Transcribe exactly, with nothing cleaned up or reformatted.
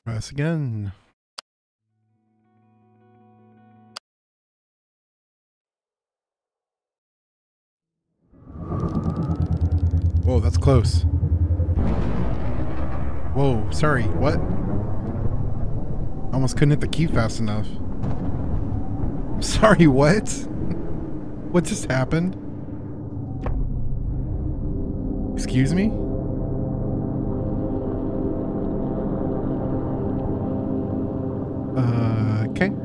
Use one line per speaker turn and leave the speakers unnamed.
Press again. Whoa, that's close. Whoa, sorry, what? Almost couldn't hit the key fast enough. I'm sorry, what? What just happened? Excuse me? Uh, okay.